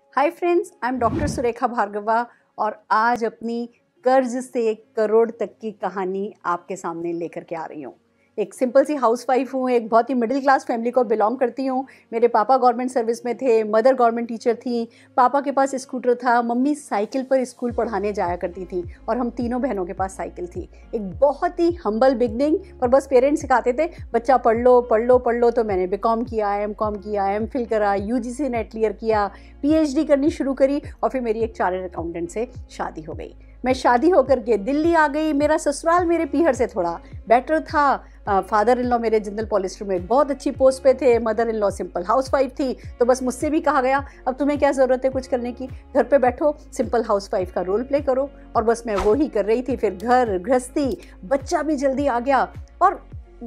Hi friends, I am doctor Surekha Bhargava और आज अपनी कर्ज से करोड़ तक की कहानी आपके सामने लेकर के आ रही हूँ। एक सिंपल सी हाउसवाइफ हूँ, एक बहुत ही मिडिल क्लास फैमिली को बिलोंग करती हूँ। मेरे पापा गवर्नमेंट सर्विस में थे, मदर गवर्नमेंट टीचर थी, पापा के पास स्कूटर था, मम्मी साइकिल पर स्कूल पढ़ाने जाया करती थी और हम तीनों बहनों के पास साइकिल थी। एक बहुत ही हम्बल बिगनिंग, पर बस पेरेंट्स सिखाते थे बच्चा पढ़ लो पढ़ लो पढ़ लो। तो मैंने बीकॉम किया, एमकॉम किया, एमफिल करा, यूजीसी नेट क्लियर किया, पीएचडी करनी शुरू करी और फिर मेरी एक चार्टर्ड अकाउंटेंट से शादी हो गई। मैं शादी होकर के दिल्ली आ गई। मेरा ससुराल मेरे पीहर से थोड़ा बेटर था। फादर इन लॉ मेरे जिंदल पॉलिस्टर में बहुत अच्छी पोस्ट पे थे, mother in law simple housewife थी। तो बस मुझसे भी कहा गया अब तुम्हें क्या ज़रूरत है कुछ करने की, घर पे बैठो, सिंपल हाउसवाइफ का रोल प्ले करो। और बस मैं वो ही कर रही थी। फिर घर गृहस्थी, बच्चा भी जल्दी आ गया और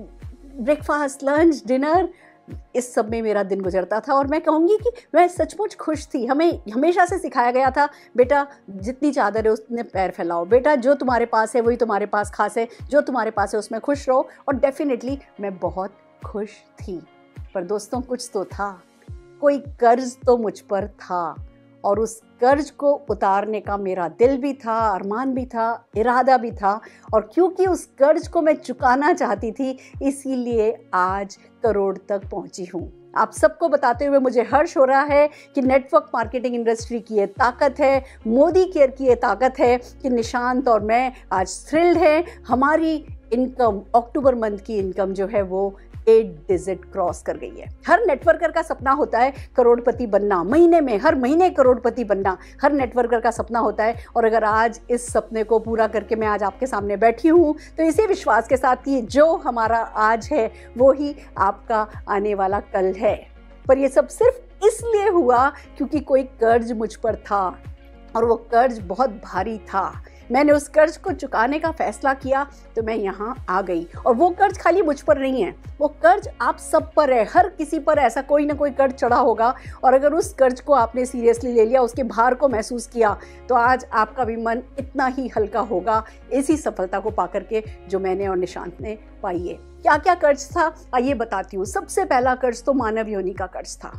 ब्रेकफास्ट, लंच, डिनर, इस सब में मेरा दिन गुजरता था। और मैं कहूँगी कि मैं सचमुच खुश थी। हमें हमेशा से सिखाया गया था बेटा जितनी चादर है उतने पैर फैलाओ, बेटा जो तुम्हारे पास है वही तुम्हारे पास खास है, जो तुम्हारे पास है उसमें खुश रहो। और डेफिनेटली मैं बहुत खुश थी। पर दोस्तों कुछ तो था, कोई कर्ज तो मुझ पर था और उस कर्ज को उतारने का मेरा दिल भी था, अरमान भी था, इरादा भी था। और क्योंकि उस कर्ज को मैं चुकाना चाहती थी, इसीलिए आज करोड़ तक पहुंची हूँ। आप सबको बताते हुए मुझे हर्ष हो रहा है कि नेटवर्क मार्केटिंग इंडस्ट्री की ये ताकत है, मोदी केयर की ये ताकत है कि निशांत और मैं आज थ्रिल्ड हैं। हमारी इनकम, अक्टूबर मंथ की इनकम जो है वो 8 डिजिट क्रॉस कर गई है। हर नेटवर्कर का सपना होता है करोड़पति बनना, महीने में हर महीने करोड़पति बनना हर नेटवर्कर का सपना होता है। और अगर आज इस सपने को पूरा करके मैं आज आपके सामने बैठी हूँ तो इसी विश्वास के साथ कि जो हमारा आज है वो ही आपका आने वाला कल है। पर ये सब सिर्फ इसलिए हुआ क्योंकि कोई कर्ज मुझ पर था और वो कर्ज बहुत भारी था। मैंने उस कर्ज को चुकाने का फैसला किया तो मैं यहाँ आ गई। और वो कर्ज खाली मुझ पर नहीं है, वो कर्ज आप सब पर है। हर किसी पर ऐसा कोई ना कोई कर्ज चढ़ा होगा और अगर उस कर्ज को आपने सीरियसली ले लिया, उसके भार को महसूस किया, तो आज आपका भी मन इतना ही हल्का होगा इसी सफलता को पाकर के जो मैंने और निशांत ने पाई है। क्या क्या कर्ज था आइए बताती हूँ। सबसे पहला कर्ज तो मानव योनि का कर्ज था।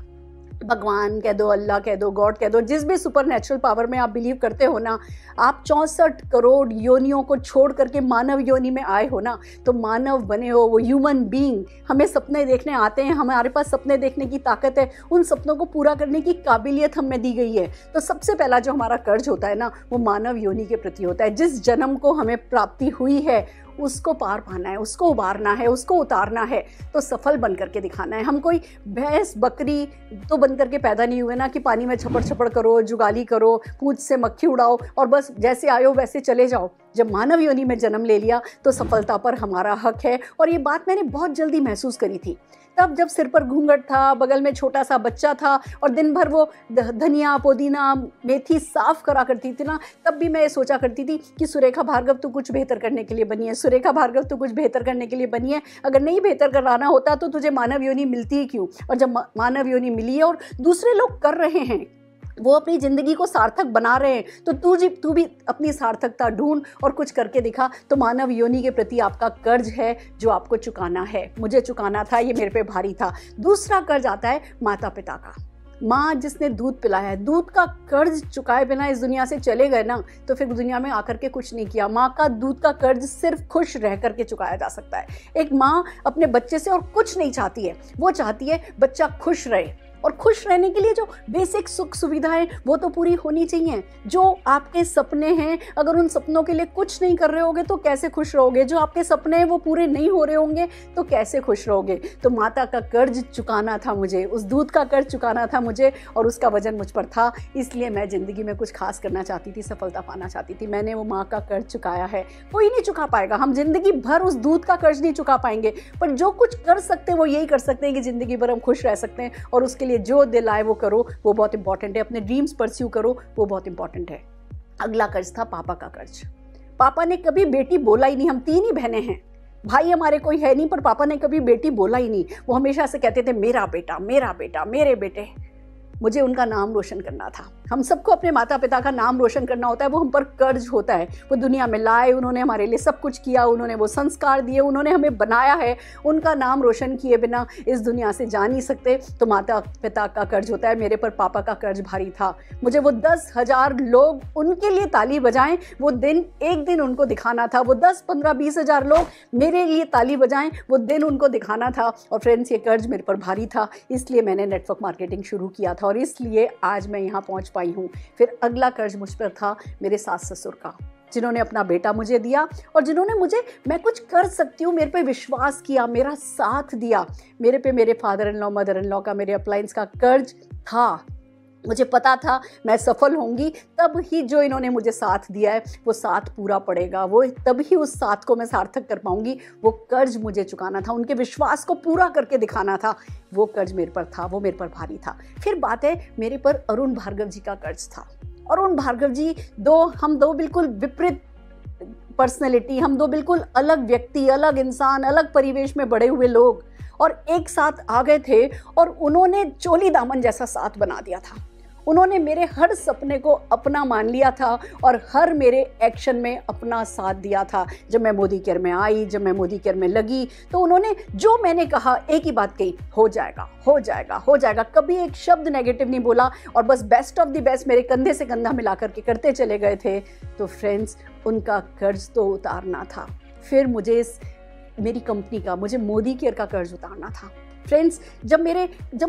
भगवान कह दो, अल्लाह कह दो, गॉड कह दो, जिस भी सुपर नेचुरल पावर में आप बिलीव करते हो ना, आप 64 करोड़ योनियों को छोड़ करके मानव योनि में आए हो ना, तो मानव बने हो, वो ह्यूमन बीइंग। हमें सपने देखने आते हैं, हमारे पास सपने देखने की ताकत है, उन सपनों को पूरा करने की काबिलियत हमें दी गई है। तो सबसे पहला जो हमारा कर्ज होता है ना, वो मानव योनि के प्रति होता है। जिस जन्म को हमें प्राप्ति हुई है उसको पार पाना है, उसको उबारना है, उसको उतारना है, तो सफल बन करके दिखाना है। हम कोई भैंस बकरी तो बन करके पैदा नहीं हुए ना कि पानी में छपड़ छपड़ करो, जुगाली करो, पूंछ से मक्खी उड़ाओ और बस जैसे आयो वैसे चले जाओ। जब मानव योनि में जन्म ले लिया तो सफलता पर हमारा हक है। और ये बात मैंने बहुत जल्दी महसूस करी थी। तब जब सिर पर घूंघट था, बगल में छोटा सा बच्चा था और दिन भर वो धनिया, पुदीना, मेथी साफ करा करती थी ना, तब भी मैं ये सोचा करती थी कि सुरेखा भार्गव तू कुछ बेहतर करने के लिए बनी है, सुरेखा भार्गव तू कुछ बेहतर करने के लिए बनी है। अगर नहीं बेहतर कराना होता तो तुझे मानव योनि मिलती ही क्यों। और जब मानव योनि मिली है और दूसरे लोग कर रहे हैं, वो अपनी ज़िंदगी को सार्थक बना रहे हैं, तो तू भी अपनी सार्थकता ढूंढ और कुछ करके दिखा। तो मानव योनि के प्रति आपका कर्ज है जो आपको चुकाना है। मुझे चुकाना था, ये मेरे पे भारी था। दूसरा कर्ज आता है माता पिता का। माँ जिसने दूध पिलाया है, दूध का कर्ज चुकाए बिना इस दुनिया से चले गए ना, तो फिर दुनिया में आकर के कुछ नहीं किया। माँ का दूध का कर्ज सिर्फ खुश रह करके चुकाया जा सकता है। एक माँ अपने बच्चे से और कुछ नहीं चाहती है, वो चाहती है बच्चा खुश रहे। और खुश रहने के लिए जो बेसिक सुख सुविधाएं वो तो पूरी होनी चाहिए। जो आपके सपने हैं, अगर उन सपनों के लिए कुछ नहीं कर रहे होगे तो कैसे खुश रहोगे। जो आपके सपने हैं वो पूरे नहीं हो रहे होंगे तो कैसे खुश रहोगे। तो माता का कर्ज चुकाना था मुझे, उस दूध का कर्ज चुकाना था मुझे और उसका वजन मुझ पर था। इसलिए मैं ज़िंदगी में कुछ खास करना चाहती थी, सफलता पाना चाहती थी। मैंने वो माँ का कर्ज चुकाया है। कोई नहीं चुका पाएगा, हम जिंदगी भर उस दूध का कर्ज नहीं चुका पाएंगे, पर जो कुछ कर सकते हैं वो यही कर सकते हैं कि ज़िंदगी भर हम खुश रह सकते हैं। और उसके लिए जो दिल आए वो करो, वो बहुत इंपॉर्टेंट है। अपने ड्रीम्स परस्यू करो, वो बहुत इंपॉर्टेंट है। अगला कर्ज था पापा का कर्ज। पापा ने कभी बेटी बोला ही नहीं। हम 3 ही बहनें हैं, भाई हमारे कोई है नहीं, पर पापा ने कभी बेटी बोला ही नहीं। वो हमेशा से कहते थे मेरा बेटा, मेरा बेटा, मेरे बेटे। मुझे उनका नाम रोशन करना था। हम सबको अपने माता पिता का नाम रोशन करना होता है, वो हम पर कर्ज होता है। वो दुनिया में लाए, उन्होंने हमारे लिए सब कुछ किया, उन्होंने वो संस्कार दिए, उन्होंने हमें बनाया है। उनका नाम रोशन किए बिना इस दुनिया से जा नहीं सकते। तो माता पिता का कर्ज होता है। मेरे पर पापा का कर्ज भारी था। मुझे वो 10,000 लोग उनके लिए ताली बजाएं, वो दिन एक दिन उनको दिखाना था। वो 10, 15, 20,000 लोग मेरे लिए ताली बजाएं, वो दिन उनको दिखाना था। और फ्रेंड्स, ये कर्ज मेरे पर भारी था, इसलिए मैंने नेटवर्क मार्केटिंग शुरू किया था और इसलिए आज मैं यहाँ पहुँच पाई हूँ। फिर अगला कर्ज मुझ पर था मेरे सास ससुर का, जिन्होंने अपना बेटा मुझे दिया और जिन्होंने मुझे मैं कुछ कर सकती हूँ मेरे पे विश्वास किया, मेरा साथ दिया। मेरे पे मेरे father in law, mother in law का, मेरे अप्लायंस का कर्ज था। मुझे पता था मैं सफल होंगी, तब ही जो इन्होंने मुझे साथ दिया है वो साथ पूरा पड़ेगा, वो तब ही उस साथ को मैं सार्थक कर पाऊंगी। वो कर्ज मुझे चुकाना था, उनके विश्वास को पूरा करके दिखाना था। वो कर्ज मेरे पर था, वो मेरे पर भारी था। फिर बात है, मेरे पर अरुण भार्गव जी का कर्ज था। अरुण भार्गव जी हम दो बिल्कुल विपरीत पर्सनैलिटी, हम दो बिल्कुल अलग व्यक्ति, अलग इंसान, अलग परिवेश में बड़े हुए लोग और एक साथ आ गए थे और उन्होंने चोली दामन जैसा साथ बना दिया था। उन्होंने मेरे हर सपने को अपना मान लिया था और हर मेरे एक्शन में अपना साथ दिया था। जब मैं मोदी केयर में आई, जब मैं मोदी केयर में लगी, तो उन्होंने जो मैंने कहा एक ही बात कही, हो जाएगा, हो जाएगा, हो जाएगा। कभी एक शब्द नेगेटिव नहीं बोला और बस बेस्ट ऑफ द बेस्ट मेरे कंधे से कंधा मिला करके करते चले गए थे। तो फ्रेंड्स, उनका कर्ज तो उतारना था। फिर मुझे मेरी कंपनी का, मुझे मोदी केयर का कर्ज उतारना था। फ्रेंड्स, जब मेरे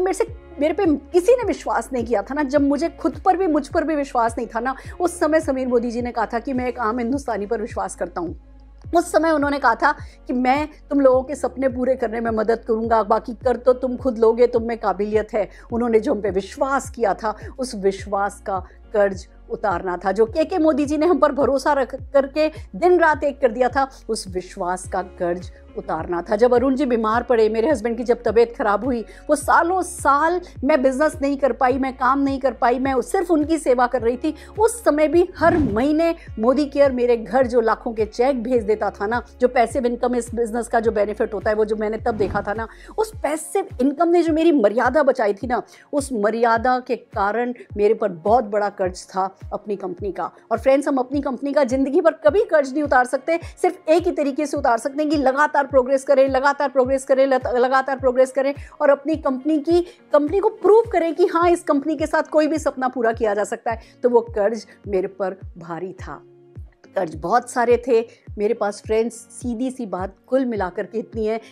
पे किसी ने विश्वास नहीं किया था ना, जब मुझे खुद पर भी, मुझ पर भी विश्वास नहीं था ना, उस समय समीर मोदी जी ने कहा था कि मैं एक आम हिंदुस्तानी पर विश्वास करता हूँ। उस समय उन्होंने कहा था कि मैं तुम लोगों के सपने पूरे करने में मदद करूंगा, बाकी कर तो तुम खुद लोगे, तुम में काबिलियत है। उन्होंने जो हम पे विश्वास किया था, उस विश्वास का कर्ज उतारना था। जो के मोदी जी ने हम पर भरोसा रख करके दिन रात एक कर दिया था, उस विश्वास का कर्ज उतारना था। जब अरुण जी बीमार पड़े, मेरे हस्बैंड की जब तबीयत खराब हुई, वो सालों साल मैं बिजनेस नहीं कर पाई, मैं काम नहीं कर पाई, मैं सिर्फ उनकी सेवा कर रही थी। उस समय भी हर महीने मोदी केयर मेरे घर जो लाखों के चेक भेज देता था ना, जो पैसिव इनकम इस बिजनेस का जो बेनिफिट होता है, वो जो मैंने तब देखा था ना, उस पैसिव इनकम ने जो मेरी मर्यादा बचाई थी ना, उस मर्यादा के कारण मेरे पर बहुत बड़ा कर्ज था अपनी कंपनी का। और फ्रेंड्स, हम अपनी कंपनी का जिंदगी भर कभी कर्ज नहीं उतार सकते, सिर्फ एक ही तरीके से उतार सकते हैं कि लगातार प्रोग्रेस करें, लगातार प्रोग्रेस करें, लगातार प्रोग्रेस करें और अपनी कंपनी को प्रूव करें कि हाँ, इस कंपनी के साथ कोई भी सपना पूरा किया जा सकता है। तो वो कर्ज मेरे पर भारी था। कर्ज बहुत सारे थे मेरे पास। फ्रेंड्स, सीधी सी बात कुल मिलाकर के इतनी है,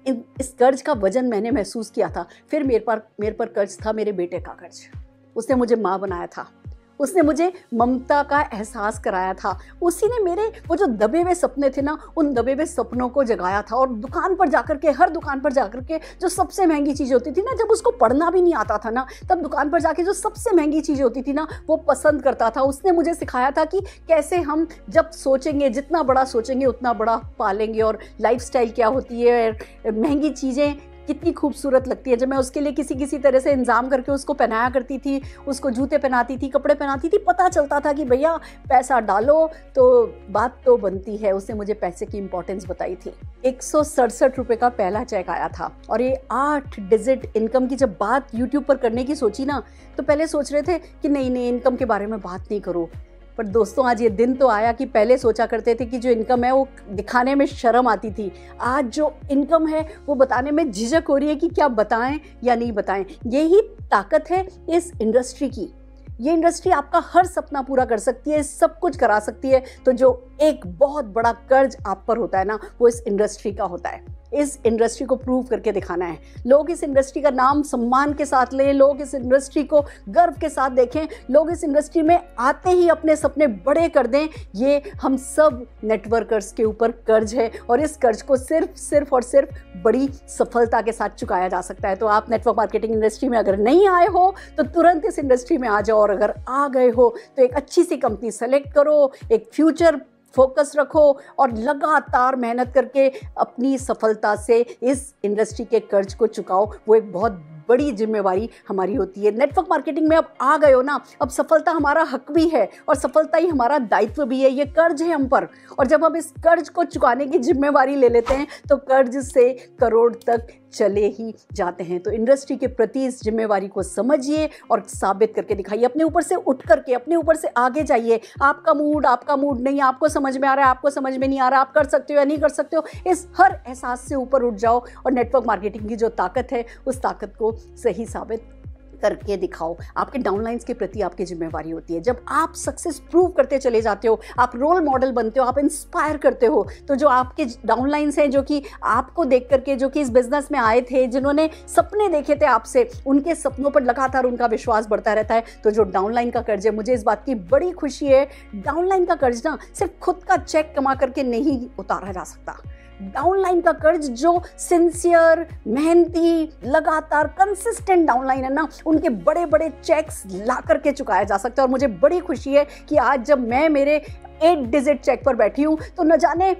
इस कर्ज का वजन मैंने महसूस किया था। फिर मेरे पर कर्ज था मेरे बेटे का कर्ज। उसने मुझे माँ बनाया था, उसने मुझे ममता का एहसास कराया था, उसी ने मेरे वो जो दबे हुए सपने थे ना, उन दबे हुए सपनों को जगाया था। और दुकान पर जाकर के, हर दुकान पर जाकर के जो सबसे महंगी चीज़ होती थी ना, जब उसको पढ़ना भी नहीं आता था ना, तब दुकान पर जाके जो सबसे महंगी चीज़ होती थी ना, वो पसंद करता था। उसने मुझे सिखाया था कि कैसे हम जब सोचेंगे, जितना बड़ा सोचेंगे उतना बड़ा पालेंगे, और लाइफस्टाइल क्या होती है, महंगी चीज़ें कितनी खूबसूरत लगती है। जब मैं उसके लिए किसी तरह से इंतजाम करके उसको पहनाया करती थी, उसको जूते पहनाती थी, कपड़े पहनाती थी, पता चलता था कि भैया पैसा डालो तो बात तो बनती है। उसने मुझे पैसे की इंपॉर्टेंस बताई थी। 167 रुपये का पहला चेक आया था और ये 8 डिजिट इनकम की जब बात यूट्यूब पर करने की सोची ना, तो पहले सोच रहे थे कि नहीं इनकम के बारे में बात नहीं करो। पर दोस्तों, आज ये दिन तो आया कि पहले सोचा करते थे कि जो इनकम है वो दिखाने में शर्म आती थी। आज जो इनकम है वो बताने में झिझक हो रही है कि क्या बताएं या नहीं बताएं। यही ताकत है इस इंडस्ट्री की। ये इंडस्ट्री आपका हर सपना पूरा कर सकती है, सब कुछ करा सकती है। तो जो एक बहुत बड़ा कर्ज आप पर होता है ना, वो इस इंडस्ट्री का होता है। इस इंडस्ट्री को प्रूव करके दिखाना है। लोग इस इंडस्ट्री का नाम सम्मान के साथ लें, लोग इस इंडस्ट्री को गर्व के साथ देखें, लोग इस इंडस्ट्री में आते ही अपने सपने बड़े कर दें। ये हम सब नेटवर्कर्स के ऊपर कर्ज है और इस कर्ज को सिर्फ और सिर्फ बड़ी सफलता के साथ चुकाया जा सकता है। तो आप नेटवर्क मार्केटिंग इंडस्ट्री में अगर नहीं आए हो तो तुरंत इस इंडस्ट्री में आ जाओ, और अगर आ गए हो तो एक अच्छी सी कंपनी सेलेक्ट करो, एक फ्यूचर फोकस रखो और लगातार मेहनत करके अपनी सफलता से इस इंडस्ट्री के कर्ज को चुकाओ। वो एक बहुत बड़ी जिम्मेवारी हमारी होती है। नेटवर्क मार्केटिंग में अब आ गए हो ना, अब सफलता हमारा हक भी है और सफलता ही हमारा दायित्व भी है। ये कर्ज है हम पर, और जब हम इस कर्ज को चुकाने की जिम्मेवारी ले लेते हैं तो कर्ज से करोड़ तक चले ही जाते हैं। तो इंडस्ट्री के प्रति इस जिम्मेवारी को समझिए और साबित करके दिखाइए। अपने ऊपर से उठ करके, अपने ऊपर से आगे जाइए। आपका मूड नहीं, आपको समझ में आ रहा है, आपको समझ में नहीं आ रहा, आप कर सकते हो या नहीं कर सकते हो, इस हर एहसास से ऊपर उठ जाओ और नेटवर्क मार्केटिंग की जो ताकत है उस ताकत को सही साबित करके दिखाओ। आपके डाउनलाइंस के प्रति आपकी जिम्मेवारी होती है। जब आप सक्सेस प्रूव करते चले जाते हो, आप रोल मॉडल बनते हो, आप इंस्पायर करते हो, तो जो आपके डाउनलाइंस हैं, जो कि आपको देख करके, जो कि इस बिजनेस में आए थे, जिन्होंने सपने देखे थे आपसे, उनके सपनों पर लगातार उनका विश्वास बढ़ता रहता है। तो जो डाउनलाइन का कर्ज है, मुझे इस बात की बड़ी खुशी है, डाउनलाइन का कर्ज ना सिर्फ खुद का चेक कमा करके नहीं उतारा जा सकता। डाउनलाइन का कर्ज जो सिंसियर, मेहनती, लगातार कंसिस्टेंट डाउनलाइन है ना, उनके बड़े बड़े चेक्स ला करके चुकाया जा सकता है। और मुझे बड़ी खुशी है कि आज जब मैं मेरे 8 डिजिट चेक पर बैठी हूँ तो न जाने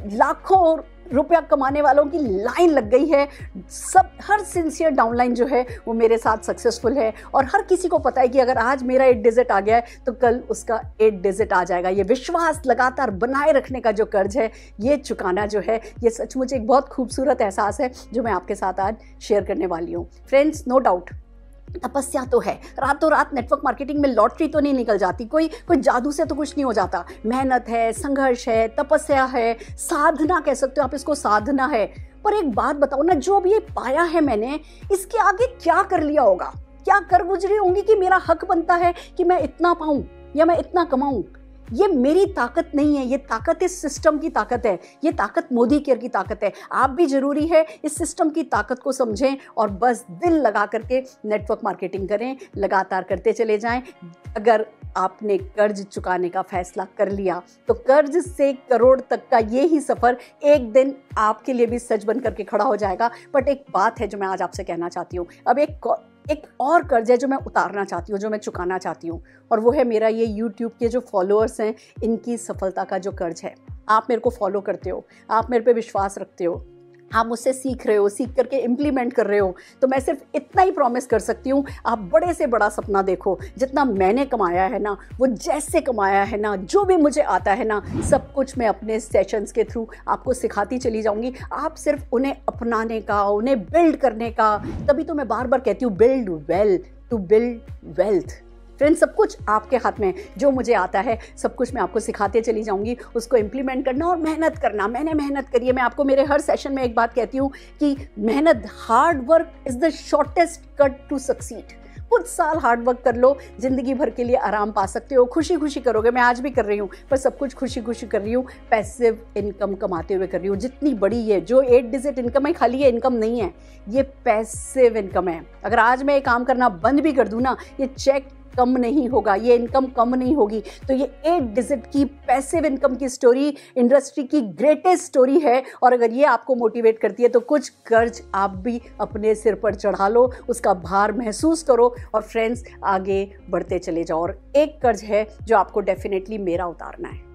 लाखों रुपया कमाने वालों की लाइन लग गई है। सब, हर सिंसियर डाउनलाइन जो है वो मेरे साथ सक्सेसफुल है और हर किसी को पता है कि अगर आज मेरा 8 डिजिट आ गया है तो कल उसका 8 डिजिट आ जाएगा। ये विश्वास लगातार बनाए रखने का जो कर्ज है, ये चुकाना जो है, ये सचमुच एक बहुत खूबसूरत एहसास है जो मैं आपके साथ आज शेयर करने वाली हूँ। फ्रेंड्स, नो डाउट तपस्या तो है। रातों रात नेटवर्क मार्केटिंग में लॉटरी तो नहीं निकल जाती, कोई जादू से तो कुछ नहीं हो जाता। मेहनत है, संघर्ष है, तपस्या है, साधना कह सकते हो आप इसको, साधना है। पर एक बात बताओ ना, जो अब ये पाया है मैंने, इसके आगे क्या कर लिया होगा, क्या कर गुजरी होंगी कि मेरा हक बनता है कि मैं इतना पाऊं या मैं इतना कमाऊं। ये मेरी ताकत नहीं है, ये ताकत इस सिस्टम की ताकत है, ये ताकत मोदी केयर की ताकत है। आप भी जरूरी है इस सिस्टम की ताकत को समझें और बस दिल लगा करके नेटवर्क मार्केटिंग करें, लगातार करते चले जाएं। अगर आपने कर्ज चुकाने का फैसला कर लिया तो कर्ज से करोड़ तक का ये ही सफ़र एक दिन आपके लिए भी सच बन करके खड़ा हो जाएगा। बट एक बात है जो मैं आज आपसे कहना चाहती हूँ, अब एक और कर्ज है जो मैं उतारना चाहती हूँ, जो मैं चुकाना चाहती हूँ, और वो है मेरा ये YouTube के जो फॉलोअर्स हैं, इनकी सफलता का जो कर्ज है। आप मेरे को फॉलो करते हो, आप मेरे पे विश्वास रखते हो, आप मुझसे सीख रहे हो, सीख करके इम्प्लीमेंट कर रहे हो, तो मैं सिर्फ इतना ही प्रॉमिस कर सकती हूँ, आप बड़े से बड़ा सपना देखो। जितना मैंने कमाया है ना, वो जैसे कमाया है ना, जो भी मुझे आता है ना, सब कुछ मैं अपने सेशंस के थ्रू आपको सिखाती चली जाऊँगी। आप सिर्फ उन्हें अपनाने का, उन्हें बिल्ड करने का, तभी तो मैं बार बार कहती हूँ, build well to build wealth. Friends, सब कुछ आपके हाथ में, जो मुझे आता है सब कुछ मैं आपको सिखाते चली जाऊंगी, उसको इम्प्लीमेंट करना और मेहनत करना। मैंने मेहनत करी है। मैं आपको मेरे हर सेशन में एक बात कहती हूँ कि मेहनत, hard work is the shortest cut to succeed. कुछ साल हार्ड वर्क कर लो, जिंदगी भर के लिए आराम पा सकते हो, खुशी खुशी करोगे। मैं आज भी कर रही हूँ, पर सब कुछ खुशी खुशी कर रही हूँ, पैसिव इनकम कमाते हुए कर रही हूँ। जितनी बड़ी है, जो 8 डिजिट इनकम है, खाली ये इनकम नहीं है, ये पैसिव इनकम है। अगर आज मैं ये काम करना बंद भी कर दूँ ना, ये चेक कम नहीं होगा, ये इनकम कम नहीं होगी। तो ये 8 डिजिट की पैसिव इनकम की स्टोरी इंडस्ट्री की ग्रेटेस्ट स्टोरी है। और अगर ये आपको मोटिवेट करती है तो कुछ कर्ज आप भी अपने सिर पर चढ़ा लो, उसका भार महसूस करो और फ्रेंड्स आगे बढ़ते चले जाओ। और एक कर्ज है जो आपको डेफिनेटली मेरा उतारना है।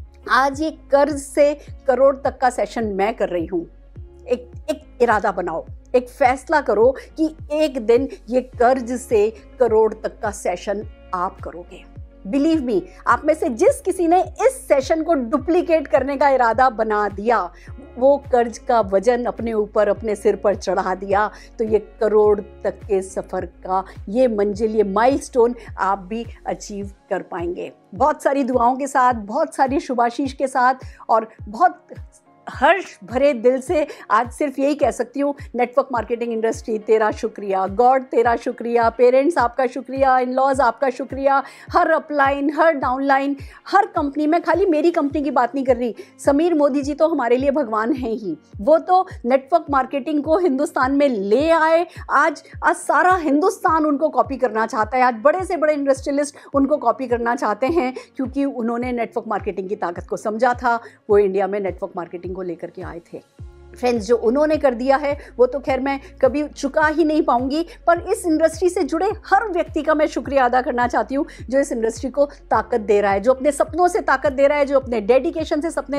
आज ये कर्ज से करोड़ तक का सेशन मैं कर रही हूँ। एक इरादा बनाओ, एक फैसला करो कि एक दिन ये कर्ज से करोड़ तक का सेशन आप करोगे। बिलीव मी, आप में से जिस किसी ने इस सेशन को डुप्लीकेट करने का इरादा बना दिया, वो कर्ज का वजन अपने ऊपर, अपने सिर पर चढ़ा दिया, तो ये करोड़ तक के सफ़र का ये मंजिल, ये माइलस्टोन आप भी अचीव कर पाएंगे। बहुत सारी दुआओं के साथ, बहुत सारी शुभाशीष के साथ और बहुत हर्ष भरे दिल से आज सिर्फ यही कह सकती हूँ, नेटवर्क मार्केटिंग इंडस्ट्री तेरा शुक्रिया, गॉड तेरा शुक्रिया, पेरेंट्स आपका शुक्रिया, इन लॉज आपका शुक्रिया, हर अपलाइन, हर डाउनलाइन, हर कंपनी। मैं खाली मेरी कंपनी की बात नहीं कर रही, समीर मोदी जी तो हमारे लिए भगवान हैं ही। वो तो नेटवर्क मार्केटिंग को हिंदुस्तान में ले आए। आज सारा हिंदुस्तान उनको कॉपी करना चाहता है। आज बड़े से बड़े इंडस्ट्रियलिस्ट उनको कॉपी करना चाहते हैं, क्योंकि उन्होंने नेटवर्क मार्केटिंग की ताकत को समझा था। वो इंडिया में नेटवर्क मार्केटिंग को लेकर के आए थे। फ्रेंड्स, जो उन्होंने कर दिया है वो तो खैर मैं कभी चुका ही नहीं पाऊंगी, पर इस इंडस्ट्री से जुड़े हर व्यक्ति का मैं शुक्रिया अदा करना चाहती हूँ जो इस इंडस्ट्री को ताकत दे रहा है, जो अपने सपनों से ताकत दे रहा है, जो अपने डेडिकेशन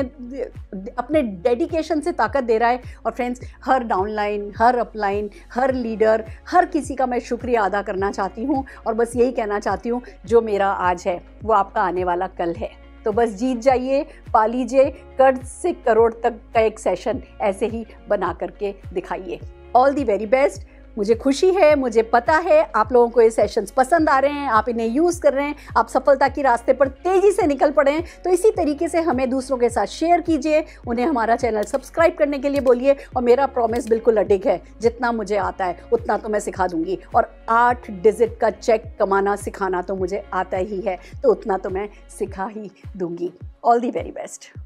से ताकत दे रहा है। और फ्रेंड्स, हर डाउनलाइन, हर अपलाइन, हर लीडर, हर किसी का मैं शुक्रिया अदा करना चाहती हूँ और बस यही कहना चाहती हूँ, जो मेरा आज है वो आपका आने वाला कल है। तो बस जीत जाइए, पा लीजिए, कर्ज से करोड़ तक का एक सेशन ऐसे ही बना करके दिखाइए। All the very best. मुझे खुशी है, मुझे पता है आप लोगों को ये सेशंस पसंद आ रहे हैं, आप इन्हें यूज़ कर रहे हैं, आप सफलता की रास्ते पर तेज़ी से निकल पड़े हैं। तो इसी तरीके से हमें दूसरों के साथ शेयर कीजिए, उन्हें हमारा चैनल सब्सक्राइब करने के लिए बोलिए। और मेरा प्रॉमिस बिल्कुल अडिग है, जितना मुझे आता है उतना तो मैं सिखा दूंगी। और 8 डिजिट का चेक कमाना सिखाना तो मुझे आता ही है, तो उतना तो मैं सिखा ही दूंगी। All the very best.